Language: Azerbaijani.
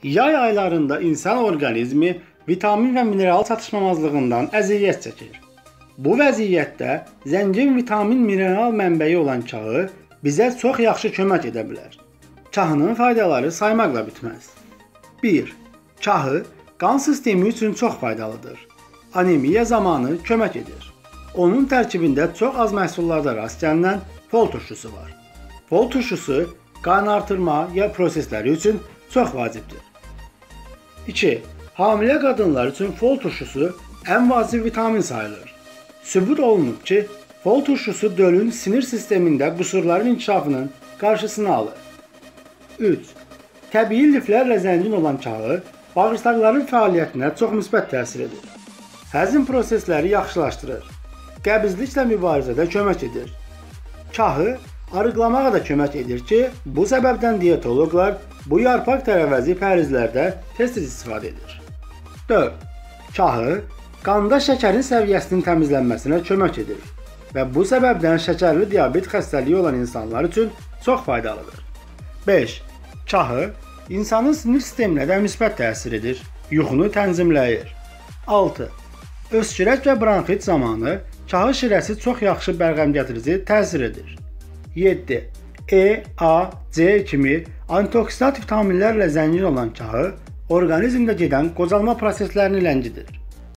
Yay aylarında insan orqanizmi vitamin və mineral çatışmamazlığından əziyyət çəkir. Bu vəziyyətdə zəngin vitamin mineral mənbəyi olan çağı bizə çox yaxşı kömək edə bilər. Çahının faydaları saymaqla bitməz. 1. Çahı qan sistemi üçün çox faydalıdır. Anemiya zamanı kömək edir. Onun tərkibində çox az məhsullarda rast gəlinən fol turşusu var. Fol turşusu qan artırma ya prosesləri üçün çox vacibdir. 2. Hamilə qadınlar üçün fol turşusu ən vacib vitamin sayılır. Sübut olunub ki, fol turşusu dölün sinir sistemində qüsurların inkişafının qarşısını alır. 3. Təbii liflərlə zəngin olan çağı bağırsaqların fəaliyyətinə çox müsbət təsir edir. Həzm prosesləri yaxşılaşdırır. Qəbizliklə mübarizədə kömək edir. Çahı arıqlamağa da kömək edir ki, bu səbəbdən dietoloqlar bu yarpaq tərəvəzi pəhrizlərdə tez-tez istifadə edir. 4. Çahı qanda şəkərin səviyyəsinin təmizlənməsinə kömək edir və bu səbəbdən şəkərli diabet xəstəliyi olan insanlar üçün çox faydalıdır. 5. Çahı insanın sinir sisteminə də müsbət təsir edir, yuxunu tənzimləyir. 6. Öskürək və bronxit zamanı çahı şirəsi çox yaxşı bəlğəmgətirici təsir edir. 7. E, A, C kimi antioksidant vitaminlərlə zəngin olan çahı orqanizmdə gedən qocalma proseslərini ləngidir.